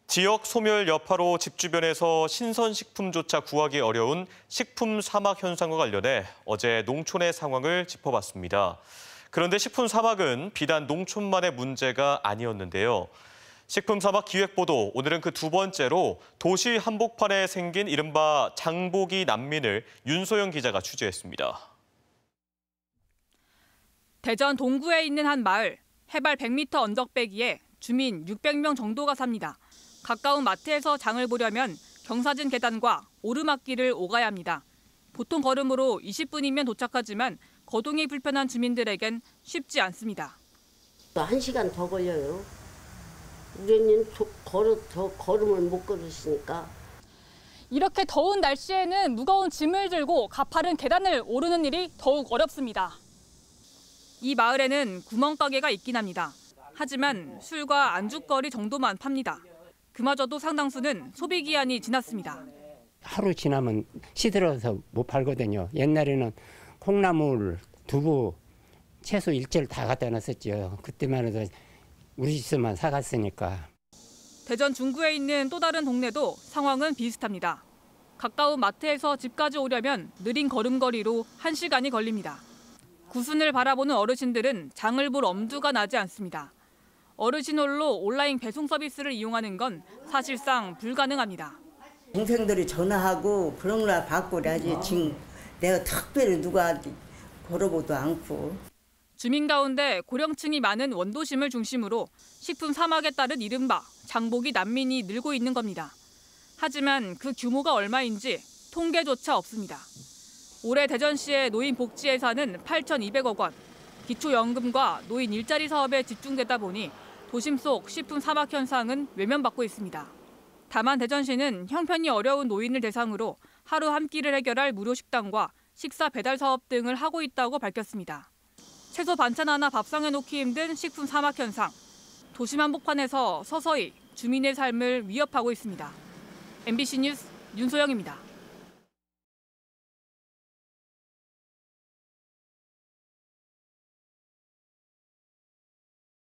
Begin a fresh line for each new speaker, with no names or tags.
지역 소멸 여파로 집 주변에서 신선식품조차 구하기 어려운 식품 사막 현상과 관련해 어제 농촌의 상황을 짚어봤습니다. 그런데 식품 사막은 비단 농촌만의 문제가 아니었는데요. 식품 사막 기획보도 오늘은 그 두 번째로 도시 한복판에 생긴 이른바 장보기 난민을 윤소영 기자가 취재했습니다.
대전 동구에 있는 한 마을, 해발 100m 언덕배기에 주민 600명 정도가 삽니다. 가까운 마트에서 장을 보려면 경사진 계단과 오르막길을 오가야 합니다. 보통 걸음으로 20분이면 도착하지만 거동이 불편한 주민들에겐 쉽지 않습니다.
1시간 더 걸려요. 우리는 걸음을 못 걸으시니까.
이렇게 더운 날씨에는 무거운 짐을 들고 가파른 계단을 오르는 일이 더욱 어렵습니다. 이 마을에는 구멍가게가 있긴 합니다. 하지만 술과 안주거리 정도만 팝니다. 그마저도 상당수는 소비기한이 지났습니다.
하루 지나면 시들어서 못 팔거든요. 옛날에는 콩나물, 두부, 채소 일제를 다 갖다 놨었죠. 그때만 해도 우리 집에만 사갔으니까.
대전 중구에 있는 또 다른 동네도 상황은 비슷합니다. 가까운 마트에서 집까지 오려면 느린 걸음걸이로 1시간이 걸립니다. 구순을 바라보는 어르신들은 장을 볼 엄두가 나지 않습니다. 어르신홀로 온라인 배송 서비스를 이용하는 건 사실상 불가능합니다.
동생들이 전화하고 그런 거나 받고 그래야지. 지금 내가 특별히 누가 걸어보도 않고.
주민 가운데 고령층이 많은 원도심을 중심으로 식품 사막에 따른 이른바 장보기 난민이 늘고 있는 겁니다. 하지만 그 규모가 얼마인지 통계조차 없습니다. 올해 대전시의 노인 복지 예산은 8,200억 원, 기초연금과 노인 일자리 사업에 집중되다 보니 도심 속 식품 사막 현상은 외면받고 있습니다. 다만 대전시는 형편이 어려운 노인을 대상으로 하루 한 끼를 해결할 무료 식당과 식사 배달 사업 등을 하고 있다고 밝혔습니다. 채소 반찬 하나 밥상에 놓기 힘든 식품 사막 현상. 도심 한복판에서 서서히 주민의 삶을 위협하고 있습니다. MBC 뉴스 윤소영입니다.